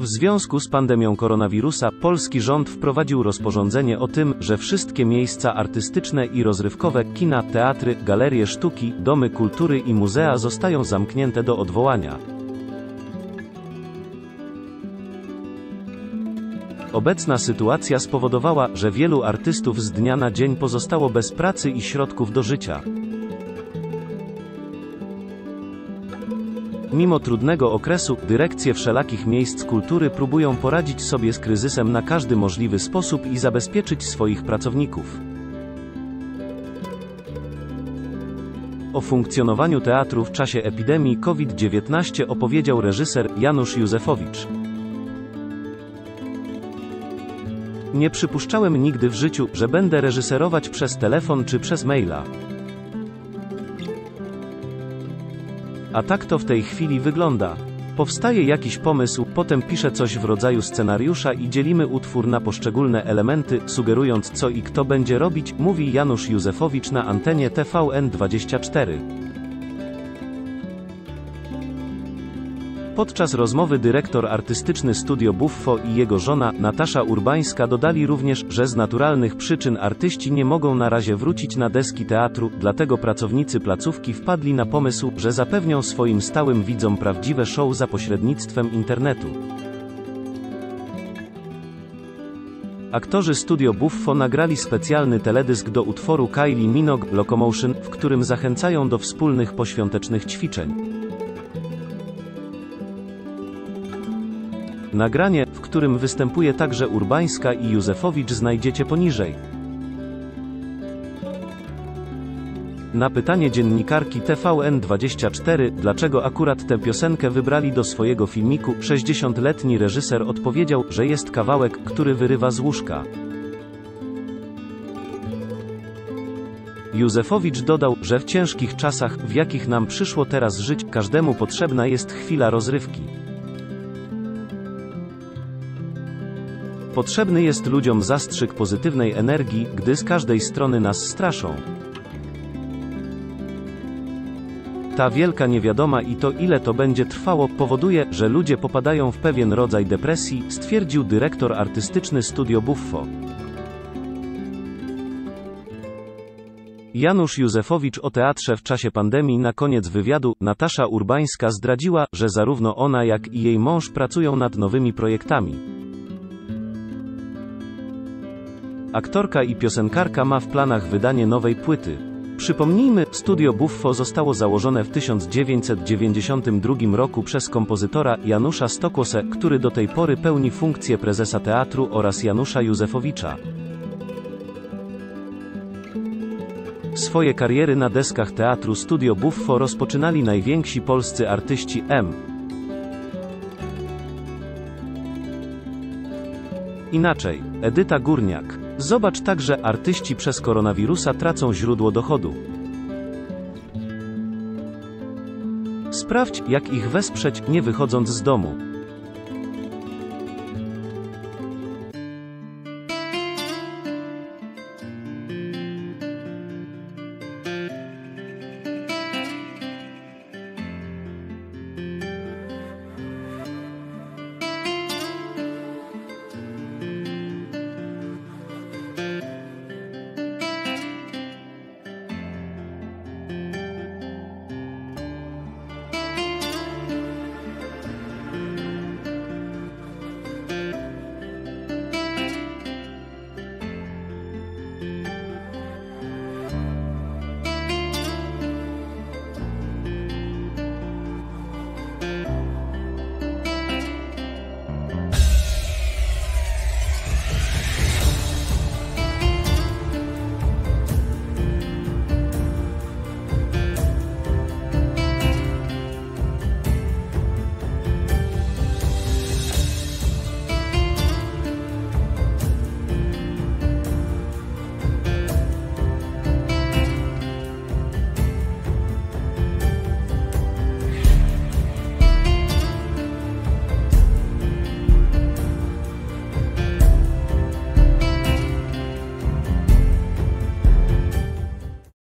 W związku z pandemią koronawirusa, polski rząd wprowadził rozporządzenie o tym, że wszystkie miejsca artystyczne i rozrywkowe, kina, teatry, galerie sztuki, domy kultury i muzea zostają zamknięte do odwołania. Obecna sytuacja spowodowała, że wielu artystów z dnia na dzień pozostało bez pracy i środków do życia. Mimo trudnego okresu, dyrekcje wszelakich miejsc kultury próbują poradzić sobie z kryzysem na każdy możliwy sposób i zabezpieczyć swoich pracowników. O funkcjonowaniu teatru w czasie epidemii COVID-19 opowiedział reżyser Janusz Józefowicz. Nie przypuszczałem nigdy w życiu, że będę reżyserować przez telefon czy przez maila. A tak to w tej chwili wygląda. Powstaje jakiś pomysł, potem piszę coś w rodzaju scenariusza i dzielimy utwór na poszczególne elementy, sugerując co i kto będzie robić, mówi Janusz Józefowicz na antenie TVN24. Podczas rozmowy dyrektor artystyczny Studio Buffo i jego żona, Natasza Urbańska dodali również, że z naturalnych przyczyn artyści nie mogą na razie wrócić na deski teatru, dlatego pracownicy placówki wpadli na pomysł, że zapewnią swoim stałym widzom prawdziwe show za pośrednictwem internetu. Aktorzy Studio Buffo nagrali specjalny teledysk do utworu Kylie Minogue Locomotion, w którym zachęcają do wspólnych poświątecznych ćwiczeń. Nagranie, w którym występuje także Urbańska i Józefowicz, znajdziecie poniżej. Na pytanie dziennikarki TVN24, dlaczego akurat tę piosenkę wybrali do swojego filmiku, 60-letni reżyser odpowiedział, że jest kawałek, który wyrywa z łóżka. Józefowicz dodał, że w ciężkich czasach, w jakich nam przyszło teraz żyć, każdemu potrzebna jest chwila rozrywki. Potrzebny jest ludziom zastrzyk pozytywnej energii, gdy z każdej strony nas straszą. Ta wielka niewiadoma i to, ile to będzie trwało, powoduje, że ludzie popadają w pewien rodzaj depresji, stwierdził dyrektor artystyczny Studio Buffo. Janusz Józefowicz o teatrze w czasie pandemii. Na koniec wywiadu Natasza Urbańska zdradziła, że zarówno ona, jak i jej mąż pracują nad nowymi projektami. Aktorka i piosenkarka ma w planach wydanie nowej płyty. Przypomnijmy, Studio Buffo zostało założone w 1992 roku przez kompozytora Janusza Stokłosę, który do tej pory pełni funkcję prezesa teatru, oraz Janusza Józefowicza. Swoje kariery na deskach teatru Studio Buffo rozpoczynali najwięksi polscy artyści M. Inaczej, Edyta Górniak. Zobacz także, artyści przez koronawirusa tracą źródło dochodu. Sprawdź, jak ich wesprzeć, nie wychodząc z domu.